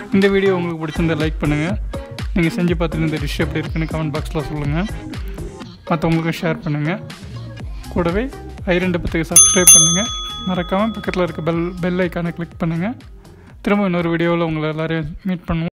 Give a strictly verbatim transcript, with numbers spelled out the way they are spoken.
இந்த வீடியோ உங்களுக்கு பிடிச்சிருந்தா லைக் பண்ணுங்கள். நீங்கள் செஞ்சு பார்த்துட்டு இந்த டிஷ் எப்படி இருக்குன்னு கமெண்ட் பாக்ஸில் சொல்லுங்கள். மற்றவங்களுக்கும் ஷேர் பண்ணுங்கள். கூடவே ஐ ரெண்டு பத்துக்கு சப்ஸ்கிரைப் பண்ணுங்கள். மறக்காமல் பக்கத்தில் இருக்க பெல் பெல் ஐக்கானை கிளிக் பண்ணுங்கள். திரும்ப இன்னொரு வீடியோவில் உங்களை எல்லோரையும் மீட் பண்ணுவோம்.